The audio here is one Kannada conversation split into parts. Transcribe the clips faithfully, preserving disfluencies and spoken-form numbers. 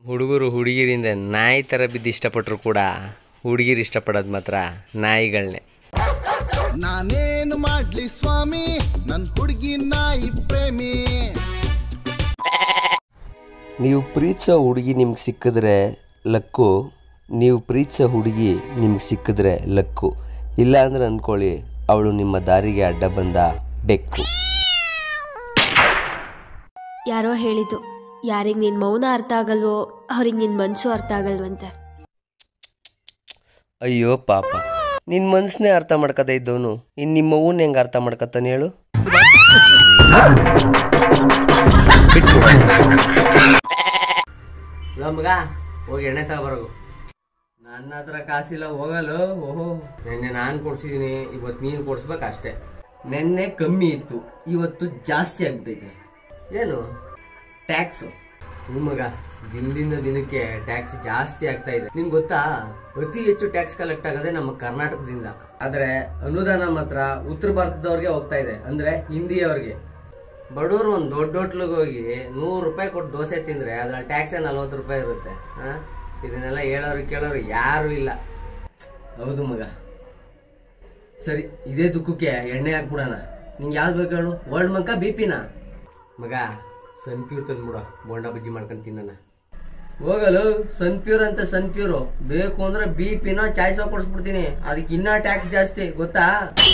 ಹುಡುಗರು ಹುಡುಗಿರಿಂದ ನಾಯಿ ಥರ ಬಿದ್ದು ಇಷ್ಟಪಟ್ಟರು ಕೂಡ ಹುಡುಗಿರು ಇಷ್ಟಪಡೋದು ಮಾತ್ರ ನಾಯಿಗಳನ್ನೇ. ನಾನೇನು ಮಾಡ್ಲಿ ಸ್ವಾಮಿ, ನನ್ನ ಹುಡುಗಿ ನಾಯಿ ಪ್ರೇಮಿ. ನೀವು ಪ್ರೀತಿಸೋ ಹುಡುಗಿ ನಿಮ್ಗೆ ಸಿಕ್ಕಿದ್ರೆ ಲಕ್ಕು, ನೀವು ಪ್ರೀತಿಸೋ ಹುಡುಗಿ ನಿಮ್ಗೆ ಸಿಕ್ಕಿದ್ರೆ ಲಕ್ಕು. ಇಲ್ಲ ಅಂದ್ರೆ ಅಂದ್ಕೊಳ್ಳಿ ಅವಳು ನಿಮ್ಮ ದಾರಿಗೆ ಅಡ್ಡ ಬಂದ ಬೆಕ್ಕು. ಯಾರೋ ಹೇಳಿದ್ದು, ಯಾರಿಗೆ ನಿನ್ನ ಮೌನ ಅರ್ಥ ಆಗಲ್ವೋ ಅವ್ರಿಗೆ ನಿನ್ನ ಮನಸ್ಸು ಅರ್ಥ ಆಗಲ್ವಂತೆ. ಅಯ್ಯೋ ಪಾಪ, ನಿನ್ನ ಮನಸ್ಸನ್ನೇ ಅರ್ಥ ಮಾಡ್ಕೊತಾ ಇದ್ದವನು ಇನ್ನು ನಿಮ್ಮ ಅವ್ವನ್ನ ಹೆಂಗೆ ಅರ್ಥ ಮಾಡ್ಕೊತಾನೆ ಹೇಳು? ನಮ್ಗ ಹೋಗಿ ಎಣ್ಣೆ ತಗೊಬರೋಗು. ನನ್ನ ಹತ್ರ ಕಾಸಿಲ್ಲ ಹೋಗಲು. ಓಹೋ, ನೆನ್ನೆ ನಾನು ಕೊಡ್ಸಿದ್ದೀನಿ, ಇವತ್ತು ನೀನು ಕೊಡ್ಸ್ಬೇಕು ಅಷ್ಟೇ. ನೆನ್ನೆ ಕಮ್ಮಿ ಇತ್ತು, ಇವತ್ತು ಜಾಸ್ತಿ ಆಗ್ತೈತೆ. ಏನು ಟ್ಯಾಕ್ಸು? ನಿಮಗ ದಿನದಿಂದ ದಿನಕ್ಕೆ ಟ್ಯಾಕ್ಸ್ ಜಾಸ್ತಿ ಆಗ್ತಾ ಇದೆ. ನಿಮ್ಗೆ ಗೊತ್ತಾ, ಅತಿ ಹೆಚ್ಚು ಟ್ಯಾಕ್ಸ್ ಕಲೆಕ್ಟ್ ಆಗೋದೇ ನಮ್ಮ ಕರ್ನಾಟಕದಿಂದ. ಆದ್ರೆ ಅನುದಾನ ಮಾತ್ರ ಉತ್ತರ ಭಾರತದವ್ರಿಗೆ ಹೋಗ್ತಾ ಇದೆ, ಅಂದ್ರೆ ಹಿಂದಿಯವ್ರಿಗೆ. ಬಡವರು ಒಂದು ದೊಡ್ಡ ಹೋಟ್ಲಿಗೆ ಹೋಗಿ ನೂರು ರೂಪಾಯಿ ಕೊಟ್ಟು ದೋಸೆ ತಿಂದ್ರೆ ಅದ್ರಲ್ಲಿ ಟ್ಯಾಕ್ಸೇ ನಲ್ವತ್ತು ರೂಪಾಯಿ ಇರುತ್ತೆ. ಹಾ, ಇದನ್ನೆಲ್ಲ ಹೇಳೋರು ಕೇಳೋರು ಯಾರು ಇಲ್ಲ. ಹೌದು ಮಗ. ಸರಿ, ಇದೇ ದುಃಖಕ್ಕೆ ಎಣ್ಣೆ ಹಾಕ್ಬಿಡೋಣ. ನಿಂಗೆ ಯಾವ್ದು ಬೇಕು ಹೇಳು? ವರ್ಲ್ಡ್ ಮಂಕ ಬಿ ಪಿನ? ಮಗ ಸನ್ ಪ್ಯೂರ್ ತಂದ್ಬಿಡ, ಬೋಂಡಾ ಬಜ್ಜಿ ಮಾಡ್ಕೊಂಡು ತಿನ್ನೋಣ. ಹೋಗಲು ಸನ್ ಪ್ಯೂರ್ ಅಂತ ಸನ್ ಪ್ಯೂರು ಬೇಕು ಅಂದ್ರೆ ಬಿ ಪಿನ ಚಾಯ್ಸ್ ಕೊಡಿಸ್ಬಿಡ್ತೀನಿ. ಅದಕ್ಕೆ ಇನ್ನ ಟ್ಯಾಕ್ಸ್ ಜಾಸ್ತಿ ಗೊತ್ತಾ?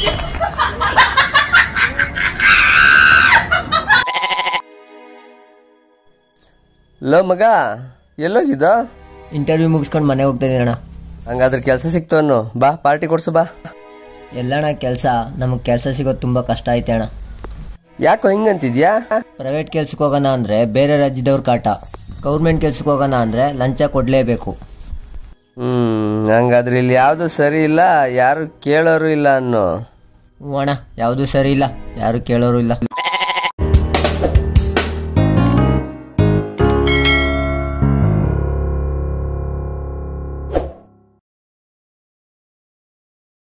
ಲೋ ಮಗ, ಎಲ್ಲೋಗಿದ್ದ? ಇಂಟರ್ವ್ಯೂ ಮುಗಿಸ್ಕೊಂಡು ಮನೆ ಹೋಗ್ತಾ ಇದ್ದೀನಿ ಅಣ್ಣ. ಹಂಗಾದ್ರೆ ಕೆಲಸ ಸಿಕ್ತು ಅನ್ನು, ಬಾ ಪಾರ್ಟಿ ಕೊಡ್ಸು ಬಾ. ಎಲ್ಲಣ್ಣ ಕೆಲಸ? ನಮಗೆ ಕೆಲಸ ಸಿಗೋದು ತುಂಬ ಕಷ್ಟ ಐತೆ ಅಣ್ಣ. ಯಾಕೋ ಹಿಂಗಂತಿದ್ಯಾ? ಪ್ರೈವೇಟ್ ಕೆಲ್ಸಕ್ಕೆ ಹೋಗೋಣ ಅಂದರೆ ಬೇರೆ ರಾಜ್ಯದವ್ರ ಕಾಟ, ಗೌರ್ಮೆಂಟ್ ಕೆಲ್ಸಕ್ಕೆ ಹೋಗೋಣ ಅಂದರೆ ಲಂಚ ಕೊಡಲೇಬೇಕು. ಹ್ಮ್ ಹಂಗಾದ್ರೆ ಇಲ್ಲಿ ಯಾವುದು ಸರಿ ಇಲ್ಲ, ಯಾರು ಕೇಳೋರು ಇಲ್ಲ ಅನ್ನೋ. ಹ್ಞೂ ಅಣ್ಣ, ಯಾವುದೂ ಸರಿ ಇಲ್ಲ, ಯಾರು ಕೇಳೋರು ಇಲ್ಲ.